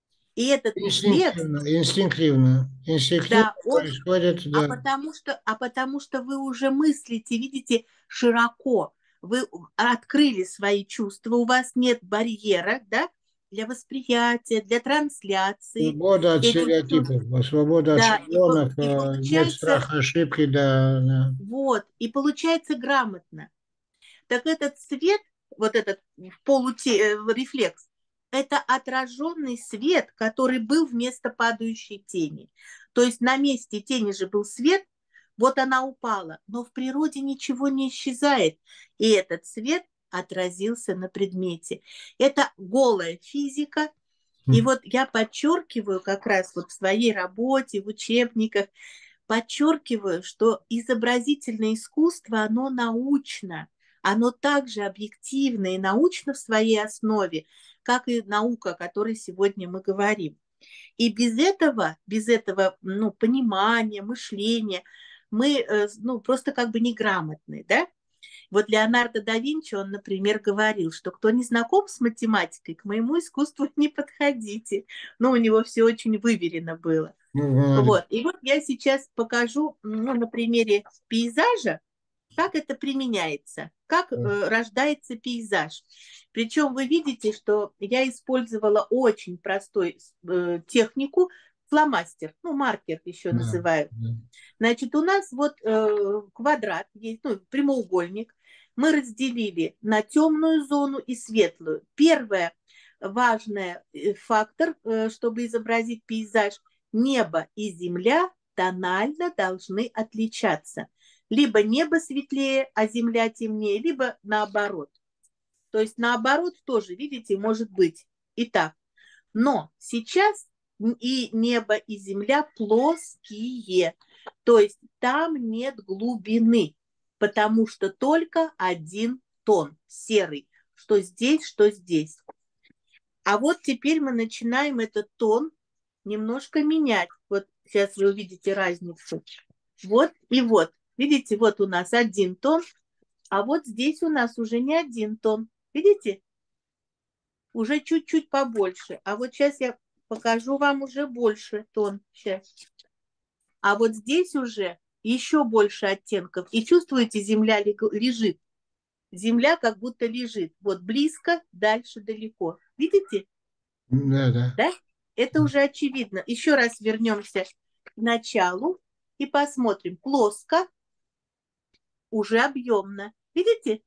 И этот рефлекс, Инстинктивно, инстинктивно, инстинктивно да, он, происходит, а да. потому что, а потому что вы уже мыслите, видите, широко, вы открыли свои чувства, у вас нет барьера, да, для восприятия, для трансляции Свобода от этих чувств, стереотипов, свобода от да, и, по- шаблонов, и э, нет получается, страха ошибки, да, да. вот, и получается грамотно. Так этот свет, вот этот полуте, рефлекс, это отраженный свет, который был вместо падающей тени. То есть на месте тени же был свет, вот она упала, но в природе ничего не исчезает. И этот свет отразился на предмете. Это голая физика. И вот я подчеркиваю как раз вот в своей работе, в учебниках, подчеркиваю, что изобразительное искусство, оно научно, оно также объективно и научно в своей основе, как и наука, о которой сегодня мы говорим. И без этого, без этого ну, понимания, мышления, мы ну, просто как бы неграмотны, да? Вот Леонардо да Винчи, он, например, говорил, что кто не знаком с математикой, к моему искусству не подходите. Но у него все очень выверено было. Ну, Вот. И вот я сейчас покажу ну, на примере пейзажа, как это применяется, как э, рождается пейзаж. Причем вы видите, что я использовала очень простую э, технику, фломастер, ну, маркер еще да, называют. да. Значит, у нас вот э, квадрат, есть, ну, прямоугольник, мы разделили на темную зону и светлую. Первый важный фактор, э, чтобы изобразить пейзаж, небо и земля тонально должны отличаться. Либо небо светлее, а земля темнее, либо наоборот. То есть наоборот тоже, видите, может быть и так. Но сейчас и небо, и земля плоские. То есть там нет глубины, потому что только один тон серый. Что здесь, что здесь. А вот теперь мы начинаем этот тон немножко менять. Вот сейчас вы увидите разницу. Вот и вот. Видите, вот у нас один тон, а вот здесь у нас уже не один тон. Видите? Уже чуть-чуть побольше. А вот сейчас я покажу вам уже больше тон. Сейчас. А вот здесь уже еще больше оттенков. И чувствуете, земля лежит. Земля как будто лежит. Вот близко, дальше далеко. Видите? Да, да. Да? Это уже очевидно. Еще раз вернемся к началу и посмотрим. Плоско, уже объемно. Видите?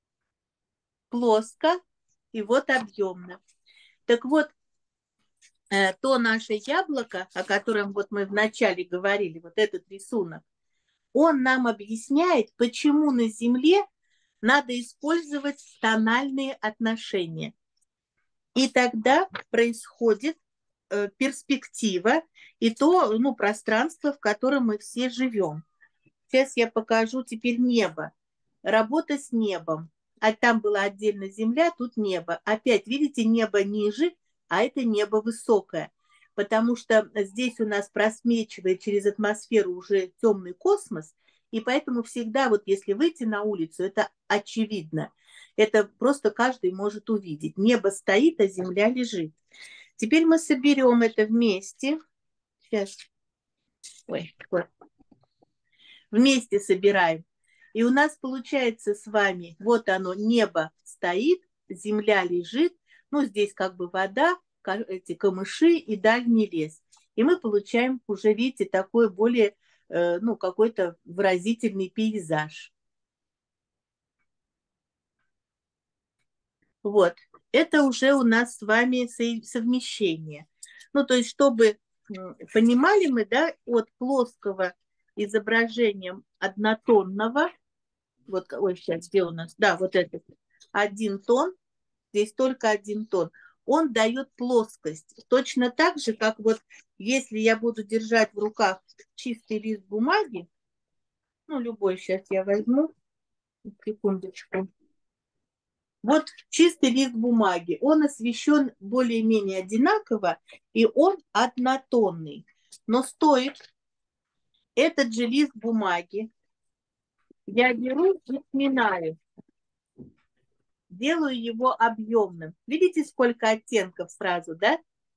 Плоско и вот объемно. Так вот, то наше яблоко, о котором вот мы вначале говорили, вот этот рисунок, он нам объясняет, почему на Земле надо использовать тональные отношения. И тогда происходит э, перспектива и то, ну, пространство, в котором мы все живем. Сейчас я покажу теперь небо. Работа с небом. А там была отдельно земля, тут небо. Опять, видите, небо ниже, а это небо высокое. Потому что здесь у нас просмечивает через атмосферу уже темный космос, и поэтому всегда, вот если выйти на улицу, это очевидно. Это просто каждый может увидеть. Небо стоит, а земля лежит. Теперь мы соберем это вместе. Сейчас. Ой, вот. Вместе собираем. И у нас получается с вами, вот оно, небо стоит, земля лежит, ну, здесь как бы вода, эти камыши и дальний лес. И мы получаем уже, видите, такой более, ну, какой-то выразительный пейзаж. Вот, это уже у нас с вами совмещение. Ну, то есть, чтобы понимали мы, да, от плоского изображения однотонного, вот, ой, сейчас, где у нас, да, вот этот, один тон, здесь только один тон, он дает плоскость. Точно так же, как вот, если я буду держать в руках чистый лист бумаги, ну, любой сейчас я возьму, секундочку, вот чистый лист бумаги, он освещен более-менее одинаково, и он однотонный. Но стоит этот же лист бумаги, я беру и сминаю, делаю его объемным. Видите, сколько оттенков сразу, да?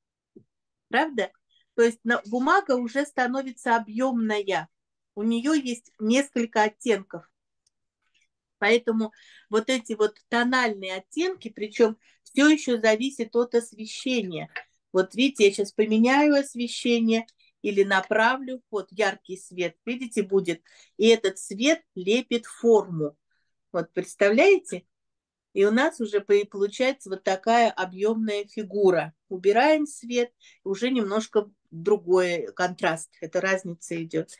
Правда? То есть бумага уже становится объемная. У нее есть несколько оттенков. Поэтому вот эти вот тональные оттенки, причем все еще зависит от освещения. Вот видите, я сейчас поменяю освещение или направлю, вот яркий свет, видите, будет. И этот свет лепит форму. Вот представляете? И у нас уже получается вот такая объемная фигура. Убираем свет, уже немножко другой контраст. Это разница идет.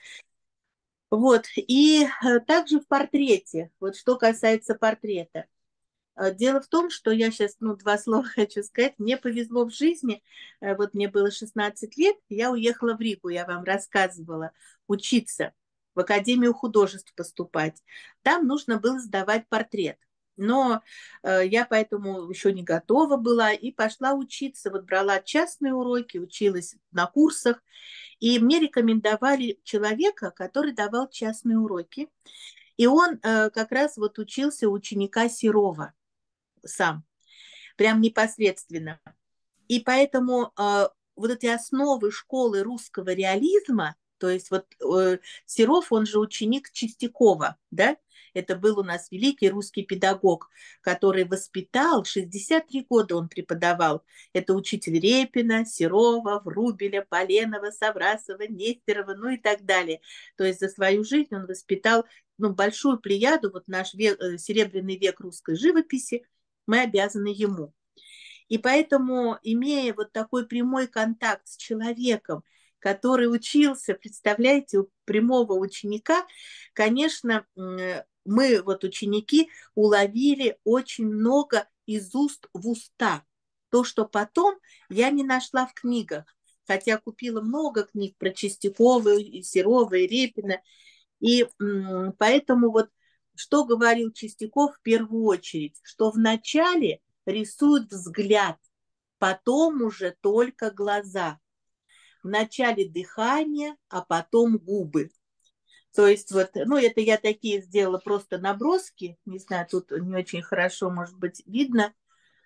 Вот, и также в портрете, вот что касается портрета. Дело в том, что я сейчас, ну, два слова хочу сказать. Мне повезло в жизни, вот мне было шестнадцать лет, я уехала в Ригу, я вам рассказывала, учиться, в Академию художеств поступать. Там нужно было сдавать портрет. Но э, я поэтому еще не готова была и пошла учиться. Вот брала частные уроки, училась на курсах. И мне рекомендовали человека, который давал частные уроки. И он э, как раз вот учился у ученика Серова сам, прям непосредственно. И поэтому э, вот эти основы школы русского реализма, то есть вот э, Серов, он же ученик Чистякова, да? Это был у нас великий русский педагог, который воспитал, шестьдесят три года он преподавал. Это учитель Репина, Серова, Врубеля, Поленова, Саврасова, Нестерова, ну и так далее. То есть за свою жизнь он воспитал, ну, большую плеяду, вот наш век, серебряный век русской живописи, мы обязаны ему. И поэтому, имея вот такой прямой контакт с человеком, который учился, представляете, у прямого ученика, конечно, мы, вот ученики, уловили очень много из уст в уста. То, что потом я не нашла в книгах, хотя купила много книг про Чистякова, и Серова, и Репина. И поэтому вот что говорил Чистяков в первую очередь, что вначале рисуют взгляд, потом уже только глаза. Вначале дыхание, а потом губы. То есть вот, ну это я такие сделала просто наброски, не знаю, тут не очень хорошо, может быть, видно.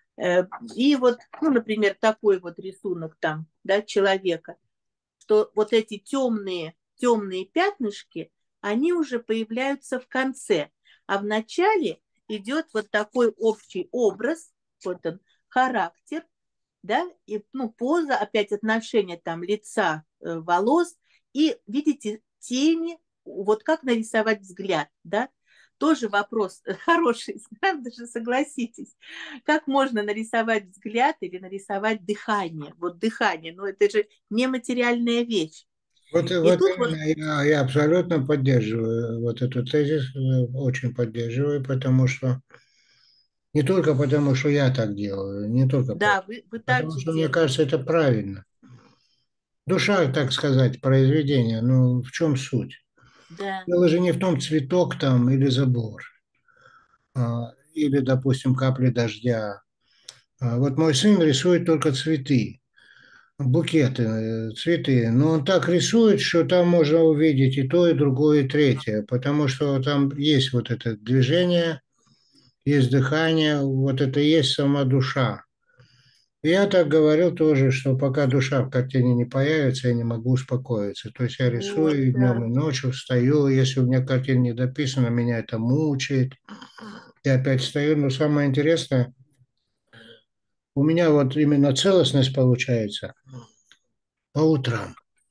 И вот, ну, например, такой вот рисунок там, да, человека, что вот эти темные, темные пятнышки, они уже появляются в конце, а в начале идет вот такой общий образ, вот он, характер, да, и, ну, поза, опять отношение там лица, э, волос, и, видите, тени, вот как нарисовать взгляд, да, тоже вопрос хороший, правда же, согласитесь, как можно нарисовать взгляд или нарисовать дыхание, вот дыхание, ну, это же нематериальная вещь. Вот, и вот вот... Я, я абсолютно поддерживаю вот эту тезис, очень поддерживаю, потому что не только потому, что я так делаю, не только да, потому, вы, вы потому так что, же мне делаете. кажется, это правильно. душа, так сказать, произведения. Ну, в чем суть? Да. Дело же не в том, цветок там или забор, а, или, допустим, капли дождя. А вот мой сын рисует только цветы, букеты, э, цветы. Но он так рисует, что там можно увидеть и то, и другое, и третье, потому что там есть вот это движение, есть дыхание, вот это и есть сама душа. Я так говорил тоже, что пока душа в картине не появится, я не могу успокоиться. То есть я Вот, рисую и днем, да. и ночью, встаю. Если у меня картина не дописана, меня это мучает. Я опять встаю. Но самое интересное, у меня вот именно целостность получается по утрам.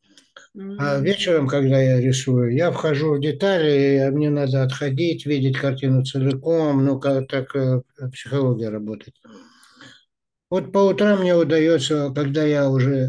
А М, вечером, когда я рисую, я вхожу в детали, и мне надо отходить, видеть картину целиком. Ну, как так э, психология работает. Вот по утрам мне удается, когда я уже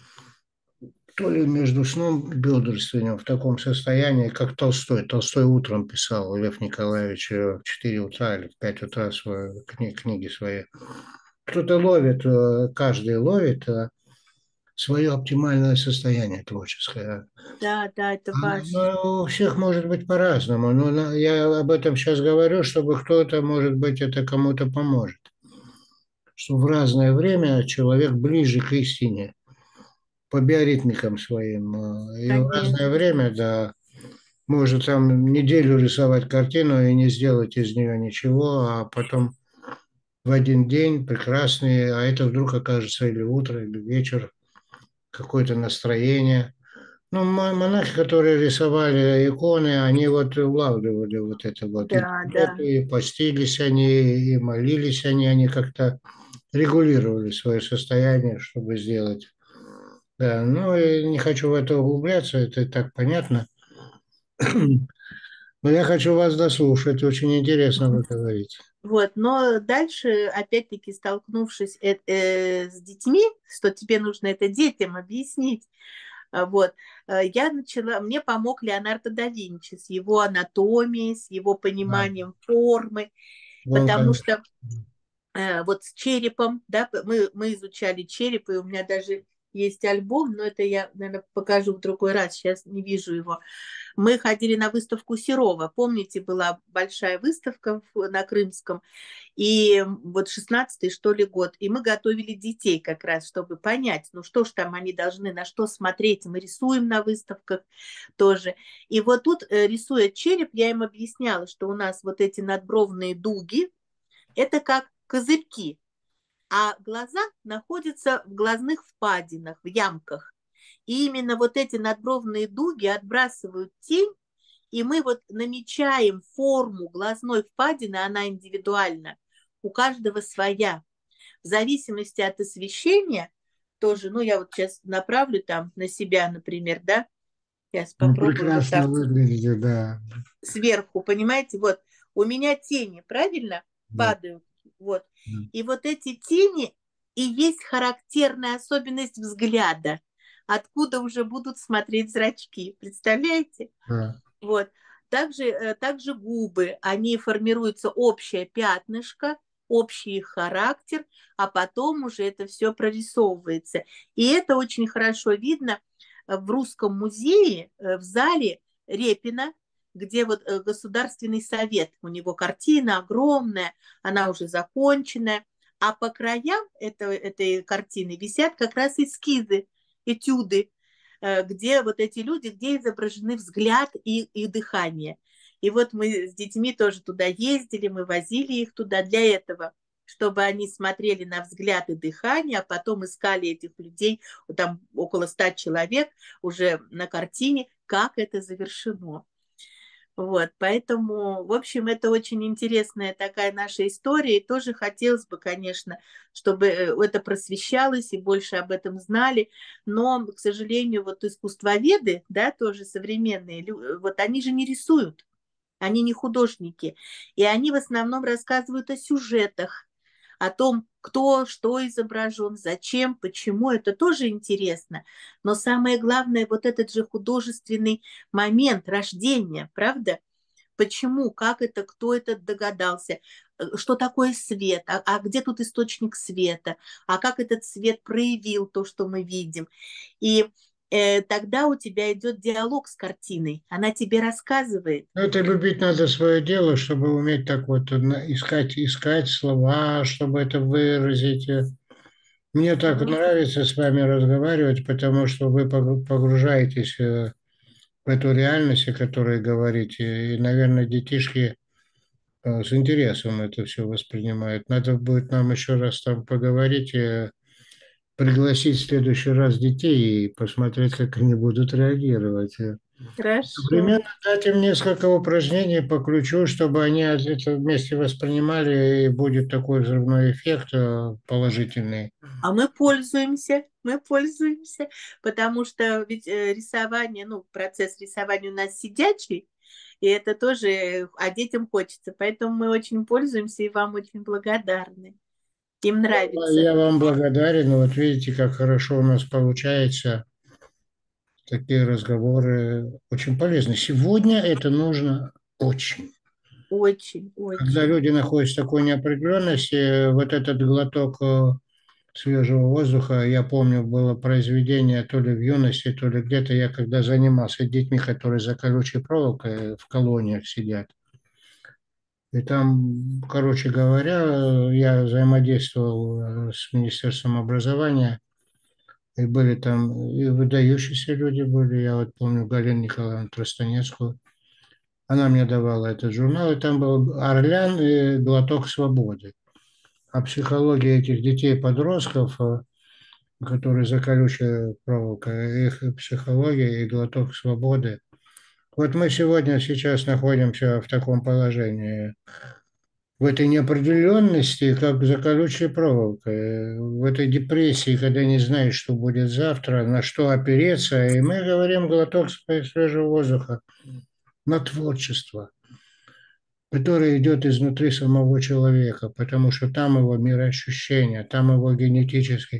то ли между сном и бодрствованием в таком состоянии, как Толстой. Толстой утром писал, Лев Николаевич, э, в четыре утра или в пять утра свои, кни, книги свои. Кто-то ловит, э, каждый ловит э, свое оптимальное состояние творческое. да, да, это А, важно. ну, у всех может быть по-разному, но на- я об этом сейчас говорю, чтобы кто-то, может быть, это кому-то поможет. Что в разное время человек ближе к истине по биоритмикам своим. э, И в разное Конечно. время, да, может там неделю рисовать картину и не сделать из нее ничего, а потом в один день прекрасный, а это вдруг окажется или утро, или вечер, какое-то настроение. Ну, мо- монахи, которые рисовали иконы, они вот улавливали вот это вот. И, Да, да. и постились они, и молились они, они как-то регулировали свое состояние, чтобы сделать. Да, ну и не хочу в это углубляться, это и так понятно. Но я хочу вас дослушать, очень интересно вы говорите. Вот, но дальше, опять-таки, столкнувшись э- э, с детьми, что тебе нужно это детям объяснить, а, вот, э, я начала, мне помог Леонардо да Винчи с его анатомией, с его Да. пониманием формы, Он, потому конечно, что э, вот с черепом, да, мы, мы изучали череп, и у меня даже есть альбом, но это я, наверное, покажу в другой раз, сейчас не вижу его. Мы ходили на выставку Серова, помните, была большая выставка в- на Крымском, и вот шестнадцатый, что ли, год, и мы готовили детей как раз, чтобы понять, ну что ж там они должны, на что смотреть, мы рисуем на выставках тоже. И вот тут, э, рисуя череп, я им объясняла, что у нас вот эти надбровные дуги, это как козырьки, а глаза находятся в глазных впадинах, в ямках. И именно вот эти надбровные дуги отбрасывают тень, и мы вот намечаем форму глазной впадины, она индивидуальна, у каждого своя. В зависимости от освещения тоже, ну я вот сейчас направлю там на себя, например, да, сейчас ну, попробую вот прекрасно так выглядите, да. сверху, понимаете, вот у меня тени, правильно, Да, падают, вот, да, и вот эти тени и есть характерная особенность взгляда, откуда уже будут смотреть зрачки, представляете? да. Вот. Также, э, также губы, они формируются общее пятнышко, общий их характер, а потом уже это все прорисовывается. И это очень хорошо видно э, в Русском музее, э, в зале Репина, где вот э, Государственный совет, у него картина огромная, она уже законченная, а по краям этого, этой картины висят как раз эскизы, этюды, э, где вот эти люди, где изображены взгляд и, и дыхание. И вот мы с детьми тоже туда ездили, мы возили их туда для этого, чтобы они смотрели на взгляд и дыхание, а потом искали этих людей, там около ста человек уже на картине, как это завершено. Вот, поэтому, в общем, это очень интересная такая наша история, и тоже хотелось бы, конечно, чтобы это просвещалось и больше об этом знали, но, к сожалению, вот искусствоведы, да, тоже современные, вот они же не рисуют, они не художники, и они в основном рассказывают о сюжетах, о том, кто, что изображен, зачем, почему, это тоже интересно. Но самое главное, вот этот же художественный момент рождения, правда? Почему, как это, кто это догадался. что такое свет, а, а где тут источник света, а как этот свет проявил то, что мы видим. И э, тогда у тебя идет диалог с картиной, она тебе рассказывает. Ну, это любить надо свое дело, чтобы уметь так вот на- искать, искать слова, чтобы это выразить. Мне так Ну, нравится с вами разговаривать, потому что вы погру- погружаетесь э, в эту реальность, о которой говорите. И, наверное, детишки э, с интересом это все воспринимают. Надо будет нам еще раз там поговорить, э, пригласить в следующий раз детей и посмотреть, как они будут реагировать. Э, хорошо. Примерно дать им несколько упражнений по ключу, чтобы они это вместе воспринимали, и будет такой взрывной эффект э, положительный. А мы пользуемся, мы пользуемся, потому что ведь э, рисование, ну, процесс рисования у нас сидячий, и это тоже, э, а детям хочется, поэтому мы очень пользуемся и вам очень благодарны. Им нравится. Я вам благодарен. Вот видите, как хорошо у нас получается. Такие разговоры очень полезны. Сегодня это нужно очень. Очень, Когда очень. люди находятся в такой неопределенности, вот этот глоток э, свежего воздуха, я помню, было произведение то ли в юности, то ли где-то я когда занимался детьми, которые за колючей проволокой в колониях сидят. И там, короче говоря, я взаимодействовал э, с Министерством образования, и были там и выдающиеся люди были. Я вот помню Галину Николаевну Тростанецкую. Она мне давала этот журнал, и там был «Орлян» и «Глоток свободы». О психологии этих детей-подростков, э, которые за колючей проволокой, их психология и глоток свободы. Вот мы сегодня сейчас находимся в таком положении, в этой неопределенности, как за колючей проволокой, в этой депрессии, когда не знаешь, что будет завтра, на что опереться, и мы говорим глоток свежего воздуха на творчество, которое идет изнутри самого человека, потому что там его мироощущение, там его генетический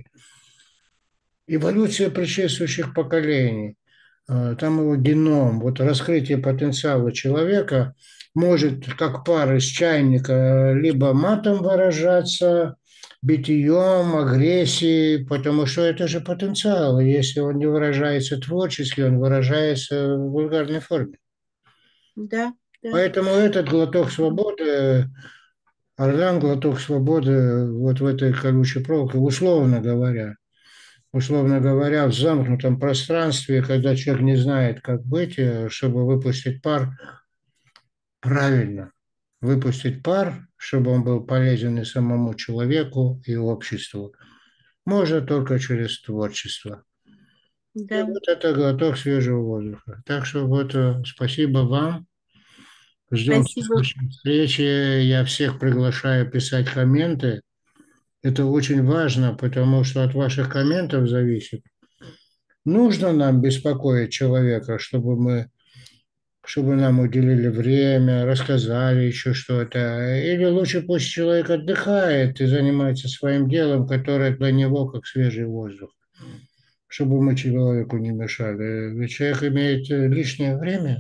эволюция предшествующих поколений, э, там его геном, вот раскрытие потенциала человека может как пар из чайника либо матом выражаться, битьем, агрессией, потому что это же потенциал. И если он не выражается творчески, он выражается в вульгарной форме. Да, да. Поэтому этот глоток свободы, Орлан, глоток свободы вот в этой колючей проволоке, условно говоря, условно говоря, в замкнутом пространстве, когда человек не знает, как быть, э, чтобы выпустить пар правильно, выпустить пар, чтобы он был полезен и самому человеку, и обществу, можно только через творчество. И Да. вот это глоток свежего воздуха. Так что вот э, спасибо вам. Ждем Спасибо. следующей встречи. Я всех приглашаю писать комменты. Это очень важно, потому что от ваших комментов зависит, нужно нам беспокоить человека, чтобы мы, чтобы нам уделили время, рассказали еще что-то. Или лучше пусть человек отдыхает и занимается своим делом, которое для него как свежий воздух, чтобы мы человеку не мешали. Ведь человек имеет э, лишнее время,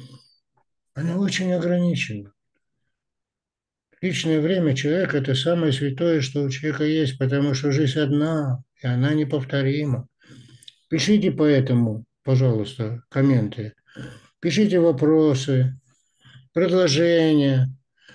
оно очень ограничено. Личное время человека – это самое святое, что у человека есть, потому что жизнь одна, и она неповторима. Пишите поэтому, пожалуйста, комменты. Пишите вопросы, предложения.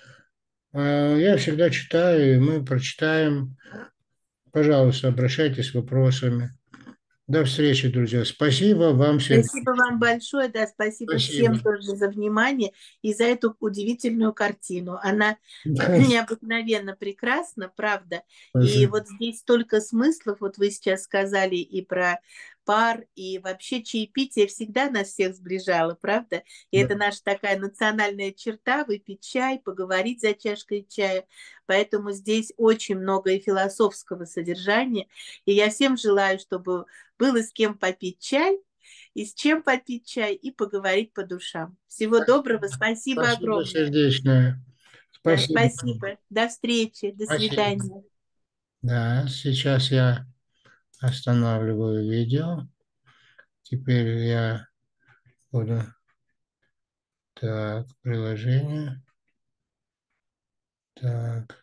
А, Я всегда читаю, и мы прочитаем. Пожалуйста, обращайтесь с вопросами. До встречи, друзья. Спасибо вам всем. Спасибо вам большое, да, спасибо Спасибо. всем тоже за внимание и за эту удивительную картину. Она необыкновенно прекрасна, правда. И Спасибо. вот здесь столько смыслов, вот вы сейчас сказали и про пар, и вообще чаепитие всегда нас всех сближало, правда? И Да. это наша такая национальная черта, выпить чай, поговорить за чашкой чая. Поэтому здесь очень много и философского содержания. И я всем желаю, чтобы было с кем попить чай, и с чем попить чай, и поговорить по душам. Всего доброго, спасибо Спасибо огромное. сердечное. Да, Спасибо. спасибо. До встречи, до Спасибо. свидания. Да, сейчас я останавливаю видео. Теперь я буду... Так, приложение. Так.